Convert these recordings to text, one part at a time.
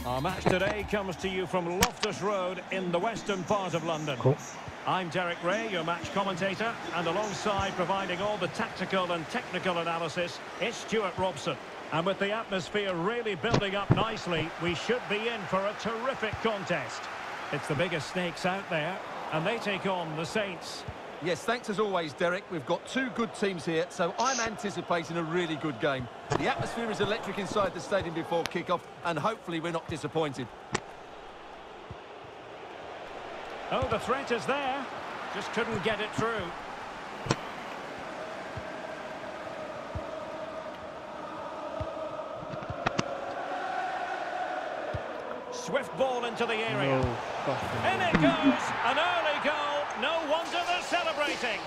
Our match today comes to you from Loftus Road in the western part of London. Cool. I'm Derek Ray, your match commentator, and alongside providing all the tactical and technical analysis, it's Stuart Robson. And with the atmosphere really building up nicely, we should be in for a terrific contest. It's the biggest snakes out there, and they take on the Saints. Yes, thanks as always, Derek. We've got two good teams here, so I'm anticipating a really good game. The atmosphere is electric inside the stadium before kick-off, and hopefully we're not disappointed. Oh, the threat is there. Just couldn't get it through. Swift ball into the area. In it goes. An early goal. No wonder they're celebrating.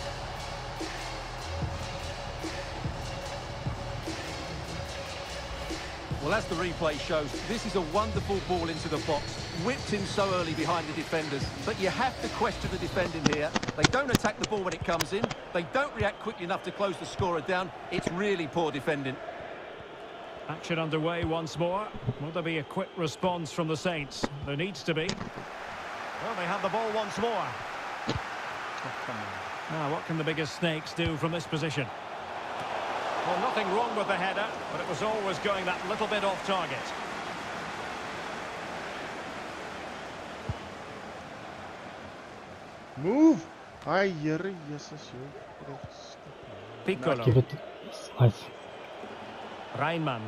Well, as the replay shows, this is a wonderful ball into the box. Whipped in so early behind the defenders. But you have to question the defending here. They don't attack the ball when it comes in. They don't react quickly enough to close the scorer down. It's really poor defending. Action underway once more. Will there be a quick response from the Saints? There needs to be. Well, they have the ball once more. Now, what can the biggest snakes do from this position? Well, nothing wrong with the header, but it was always going that little bit off target. Move! Ai, Jesus, Piccolo. Give it. Nice. Reinmann.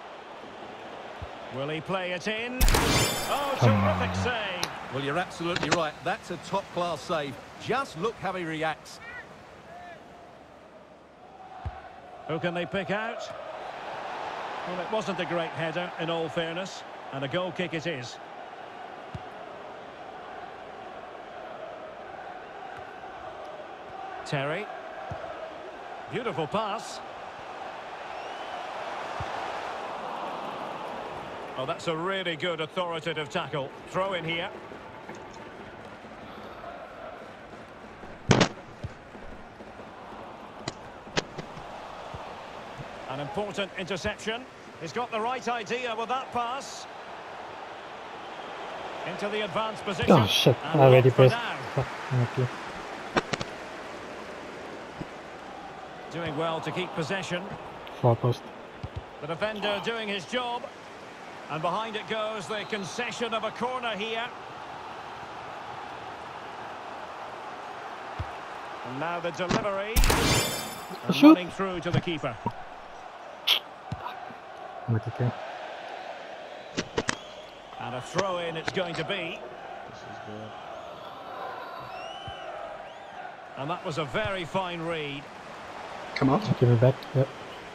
Will he play it in? Oh, terrific save. Well, you're absolutely right. That's a top-class save. Just look how he reacts. Who can they pick out? Well, it wasn't a great header, in all fairness, and a goal kick it is. Terry. Beautiful pass. Oh, that's a really good authoritative tackle. Throw in here. An important interception. He's got the right idea with that pass. Into the advanced position. Oh shit, And I already off for pressed. now. Thank you. Doing well to keep possession. Far post. The defender doing his job. And behind it goes the concession of a corner here. And now the delivery. And Shoot. running through to the keeper. Okay. And a throw-in it's going to be. This is good. And that was a very fine read. Come on. Give it back. Yep.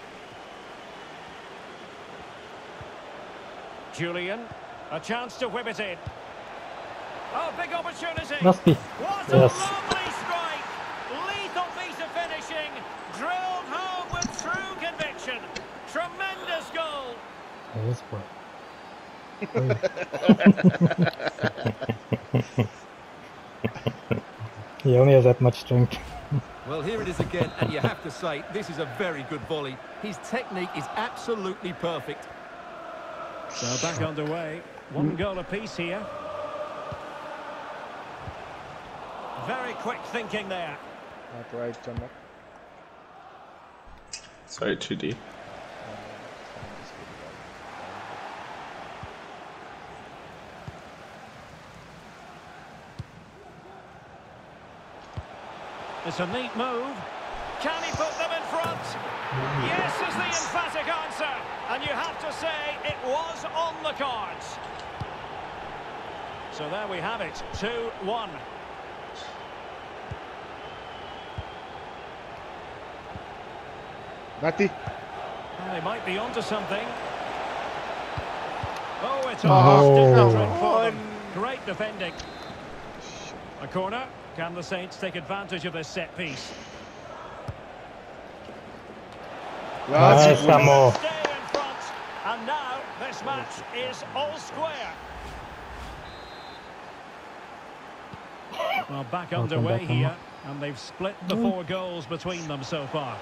Julian, a chance to whip it in. Oh, big opportunity. Must be. What Yes. a lovely strike. Lethal piece of finishing. Drilled home with true conviction. Tremendous goal. Yes, boy. He only has that much strength. Well, here it is again, and you have to say, this is a very good volley. His technique is absolutely perfect. So back underway. One goal apiece here. Very quick thinking there. Not right, John. Sorry, 2D. It's a neat move. Can he put them in front? Yes is the emphatic answer. And you have to say it was on the cards. So there we have it. 2-1. Mati. Well, they might be onto something. Oh, it's a Oh. different for them. Great defending. A corner. Can the Saints take advantage of this set piece? Nice, Samo. Stay in front. And now this match is all square. Well, back Welcome underway back, here. And they've split the 4 goals between them so far.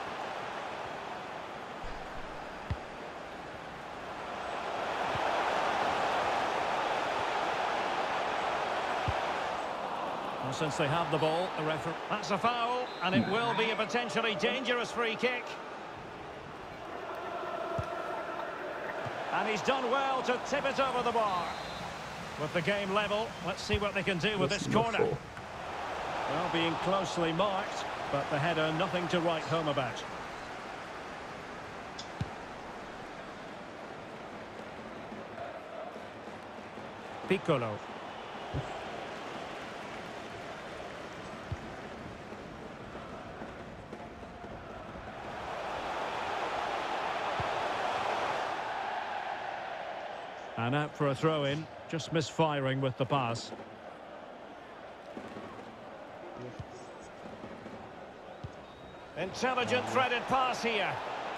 Well, since they have the ball, the referee... That's a foul, and it will be a potentially dangerous free kick. And he's done well to tip it over the bar. With the game level, let's see what they can do with this corner. Well, being closely marked, but the header nothing to write home about. Piccolo. And out for a throw-in, just misfiring with the pass. Intelligent threaded pass here.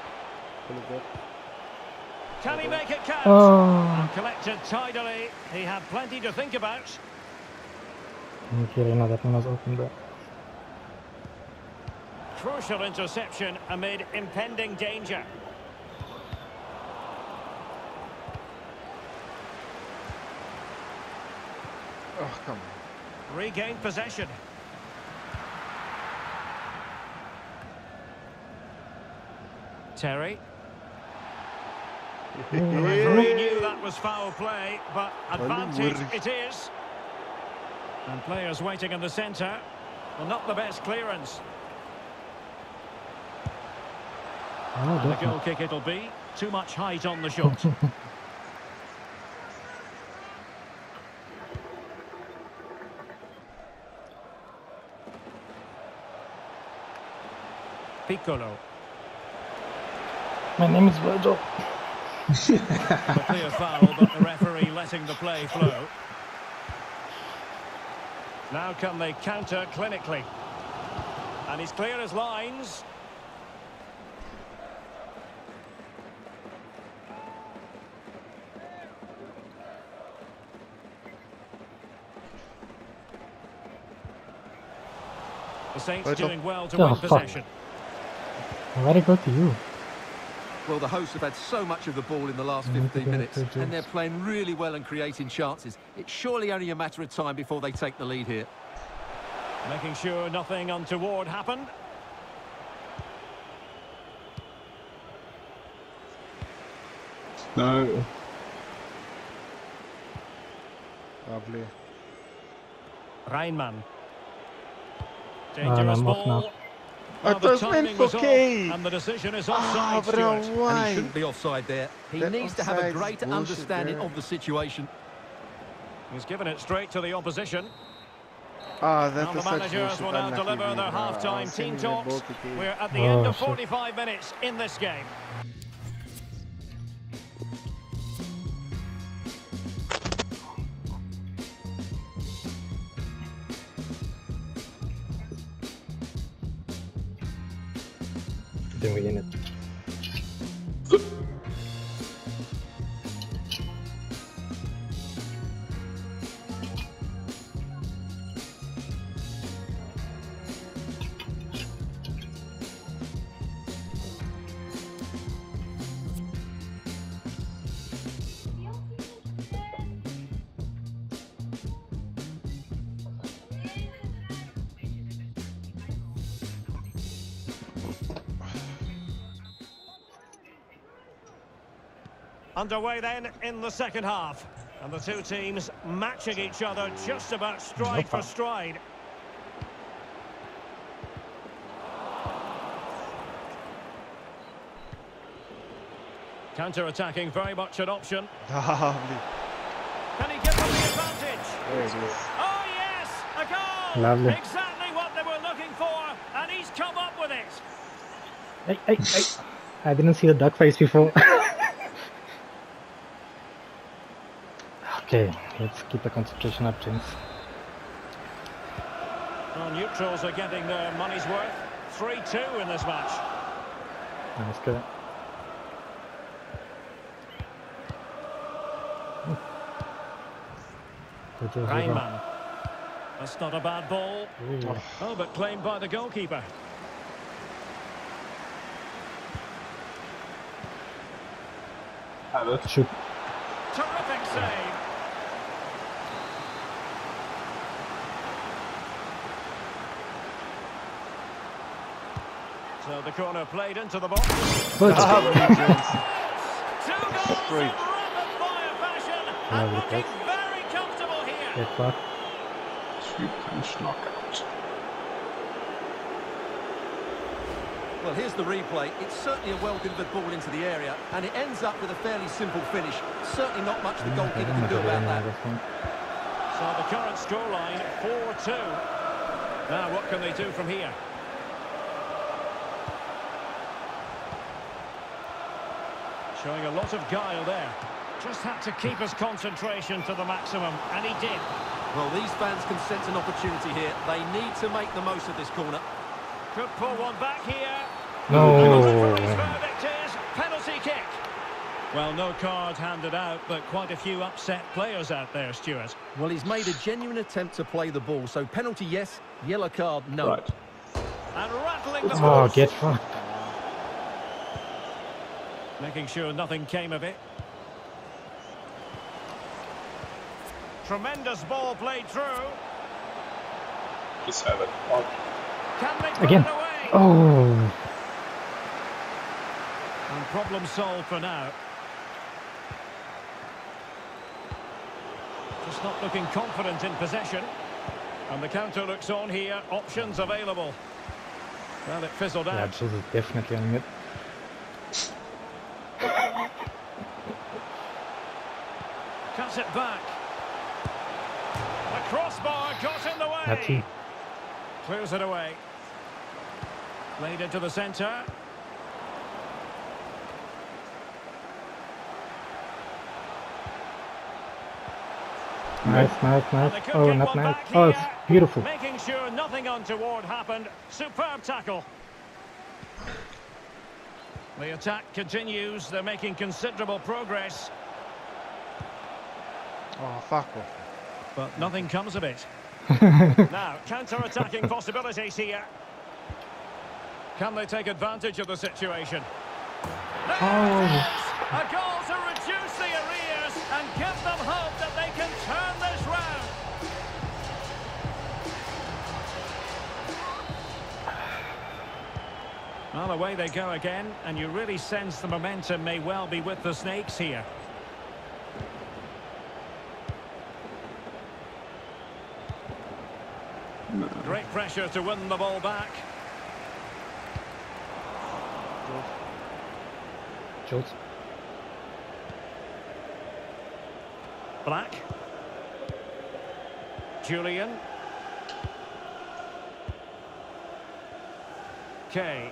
Can he make it count? And collected tidily. He had plenty to think about. Okay, now that one was open there. Crucial interception amid impending danger. Oh, come on. Regained possession. Terry. The referee knew that was foul play, but advantage it is. And players waiting in the centre. Well, not the best clearance. And the goal kick it'll be. Too much height on the shot. Piccolo. My name is Virgil. A clear foul, but the referee letting the play flow. Now can they counter clinically? And he's clear as lines. The Saints doing well to win possession. Why'd it go to you? Well, the hosts have had so much of the ball in the last 15 minutes, and they're playing really well and creating chances. It's surely only a matter of time before they take the lead here. Making sure nothing untoward happened. No. Lovely. Reinmann. Dangerous I'm off ball. now. Well, It the was meant timing for was off, Kane. and the decision is Ah, offside, bro, Stuart. And he why? shouldn't be offside there. He That needs to have a offside's greater bullshit understanding there. of the situation. He's given it straight to the opposition. Ah, Now that the is such managers bullshit. will now Unlucky deliver me, their bro. half-time I'll team send you the talks. ball to Kane. We're at the end of shit. 45 minutes in this game. Then we in it. Underway then in the second half. And the two teams matching each other just about stride for stride. Counter-attacking very much an option. Lovely. Can he give them the advantage? There it is. Oh yes, a goal! Lovely. Exactly what they were looking for, and he's come up with it. Hey, hey, hey. I didn't see the duck face before. Okay, let's keep the concentration up, James. Well, neutrals are getting their money's worth. 3-2 in this match. Nice, good. Reinmann. That's not a bad ball. Ooh. Oh, but claimed by the goalkeeper. Shoot. Terrific save. So the corner played into the box. Good. Lovely, Jones. 2 goals Great. in rapid-fire fashion, and Lovely looking pass. very comfortable here. Get back. Three-punch knockout. Well, here's the replay. It's certainly a well-delivered ball into the area, and it ends up with a fairly simple finish. Certainly not much the goalkeeper can do about that. So the current scoreline, 4-2. Now, what can they do from here? Showing a lot of guile there. Just had to keep his concentration to the maximum, and he did. Well, these fans can sense an opportunity here. They need to make the most of this corner. Could pull one back here. No. His verdict is penalty kick. Well, no card handed out, but quite a few upset players out there, Stuart. Well, he's made a genuine attempt to play the ball, so penalty, yes. Yellow card, no. Right. And rattling the Oh, post. get fucked. Making sure nothing came of it. Tremendous ball played through. Just have it. Oh, Can they put Again. it away? Oh. And problem solved for now. Just not looking confident in possession. And the counter looks on here. Options available. Well, it fizzled Yeah, out. this is definitely on it. Cuts it back. The crossbar got in the way. That's it. Clears it away. Played into the centre. Nice, nice, And nice. they could Oh, get not one nice. back Oh, it's here. beautiful. Making sure nothing untoward happened. Superb tackle. The attack continues. They're making considerable progress. Oh, fuck off. But nothing comes of it. Now, counter-attacking possibilities here. Can they take advantage of the situation? There it is! A goal to reduce the arrears and give them hope that they can turn this round. Well, away they go again, and you really sense the momentum may well be with the Snakes here. Great pressure to win the ball back. Schultz. Black. Julian. Kay.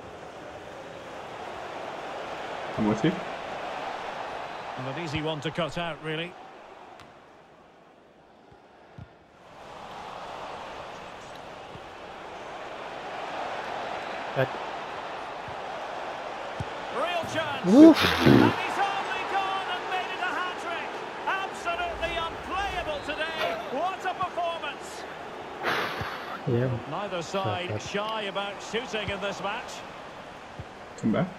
I'm with you. And an easy one to cut out, really. Back. Real chance. Oof. And he's only gone and made it a hat-trick. Absolutely unplayable today. What a performance. Yeah. Neither side Perfect. shy about shooting in this match. Come back.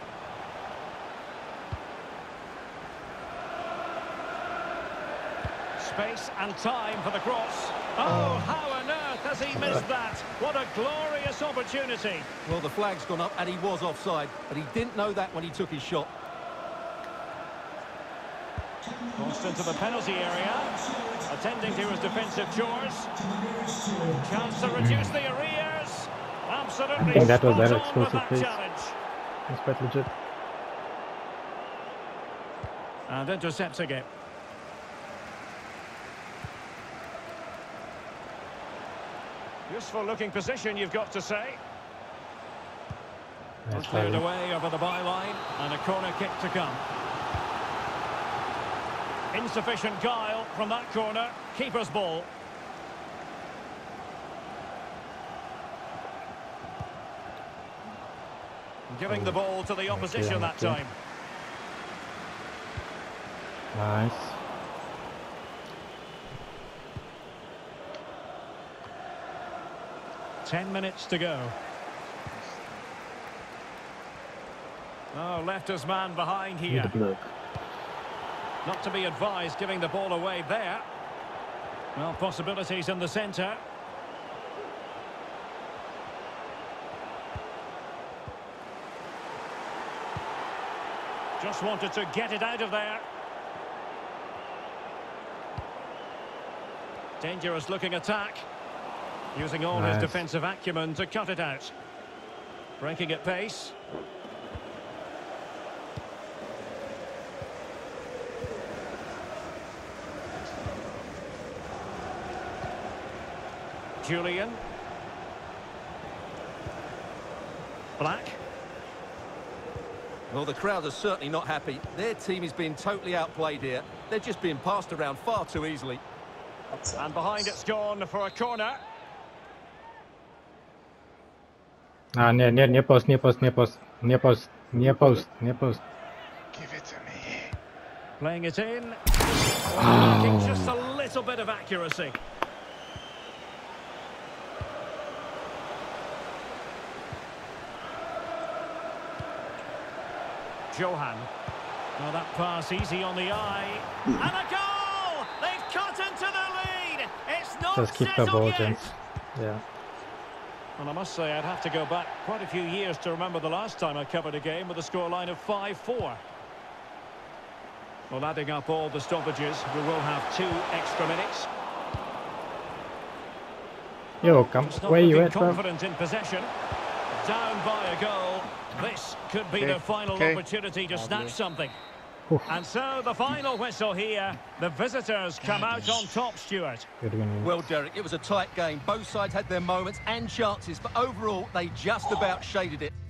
Space and time for the cross. Oh, how on earth has he missed that? What a glorious opportunity. Well, the flag's gone up and he was offside, but he didn't know that when he took his shot. Crossed into the penalty area. Attending to his defensive chores. Chance to reduce the arrears. Absolutely I think that was spot better on with explosive that pace. challenge. That's quite legit. And intercepts again. Useful looking position, you've got to say. Nice Cleared play. away over the byline, and a corner kick to come. Insufficient guile from that corner. Keeper's ball. Giving the ball to the opposition that time. Nice. Ten minutes to go. Oh, left his man behind here. Good luck. Not to be advised giving the ball away there. Well, possibilities in the centre. Just wanted to get it out of there. Dangerous looking attack. Using all his Nice. defensive acumen to cut it out. Breaking at pace. Julian. Black. Well, the crowd are certainly not happy. Their team is being totally outplayed here. They're just being passed around far too easily. And behind it's gone for a corner. Near post, near post, near post, near post, near post, near post. Give it to me. Playing it in. Lacking just a little bit of accuracy. Johan. Well, that pass easy on the eye. And a goal! They've cut into the lead! It's not Just keep the settled ball, yet! James. Yeah. And I must say, I'd have to go back quite a few years to remember the last time I covered a game with a scoreline of 5-4. Well, adding up all the stoppages, we will have 2 extra minutes. Yo, come. Just not Where you looking at, bro? confident in possession. Down by a goal. This could be the final opportunity to snatch something. Oof. And so the final whistle here. The visitors come out on top, Stuart. Good win. Well, Derek, it was a tight game. Both sides had their moments and chances, but overall, they just about shaded it.